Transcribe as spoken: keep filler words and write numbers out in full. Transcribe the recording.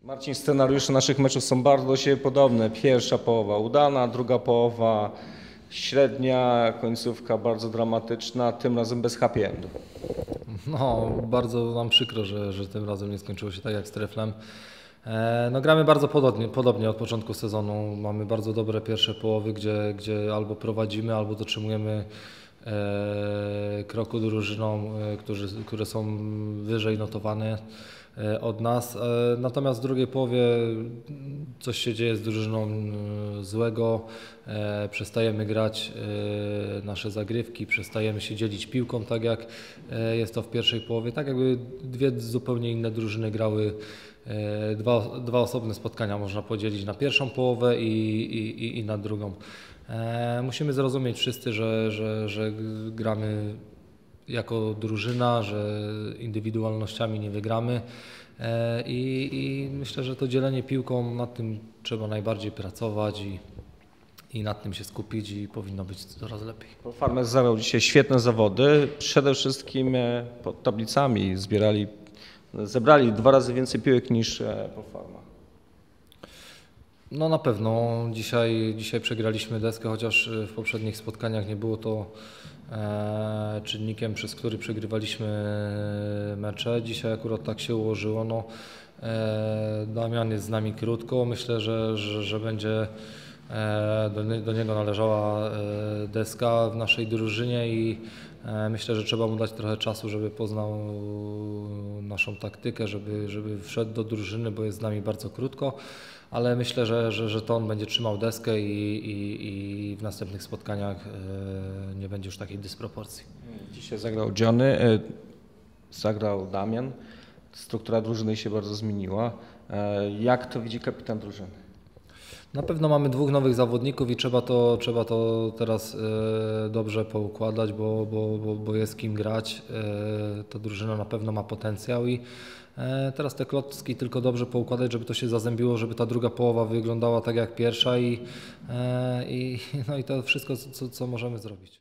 Marcin, scenariusze naszych meczów są bardzo do siebie podobne. Pierwsza połowa udana, druga połowa średnia, końcówka bardzo dramatyczna, tym razem bez happy endu. No, bardzo nam przykro, że, że tym razem nie skończyło się tak jak z Treflem. E, no, gramy bardzo podobnie, podobnie od początku sezonu. Mamy bardzo dobre pierwsze połowy, gdzie, gdzie albo prowadzimy, albo dotrzymujemy e, kroku drużynom, e, którzy, które są wyżej notowane e, od nas. E, natomiast w drugiej połowie coś się dzieje z drużyną e, złego. E, przestajemy grać e, nasze zagrywki, przestajemy się dzielić piłką, tak jak e, jest to w pierwszej połowie. Tak jakby dwie zupełnie inne drużyny grały. E, Dwa, dwa osobne spotkania można podzielić na pierwszą połowę i, i, i na drugą. E, musimy zrozumieć wszyscy, że, że, że gramy jako drużyna, że indywidualnościami nie wygramy e, i, i myślę, że to dzielenie piłką, nad tym trzeba najbardziej pracować i, i nad tym się skupić i powinno być coraz lepiej. Farmers zagrał dzisiaj świetne zawody, przede wszystkim e, pod tablicami zbierali, zebrali dwa razy więcej piłek niż e, Polfarma. No na pewno. Dzisiaj, dzisiaj przegraliśmy deskę, chociaż w poprzednich spotkaniach nie było to e, czynnikiem, przez który przegrywaliśmy mecze. Dzisiaj akurat tak się ułożyło. No, e, Damian jest z nami krótko. Myślę, że, że, że będzie e, do, do niego należała e, deska w naszej drużynie i e, myślę, że trzeba mu dać trochę czasu, żeby poznał naszą taktykę, żeby, żeby wszedł do drużyny, bo jest z nami bardzo krótko. Ale myślę, że, że, że to on będzie trzymał deskę i, i, i w następnych spotkaniach e, nie będzie już takiej dysproporcji. Dzisiaj zagrał Johnny, e, zagrał Damian. Struktura drużyny się bardzo zmieniła. E, jak to widzi kapitan drużyny? Na pewno mamy dwóch nowych zawodników i trzeba to, trzeba to teraz e, dobrze poukładać, bo, bo, bo, bo jest kim grać. E, ta drużyna na pewno ma potencjał i e, teraz te klocki tylko dobrze poukładać, żeby to się zazębiło, żeby ta druga połowa wyglądała tak jak pierwsza i, e, i, no i to wszystko, co, co możemy zrobić.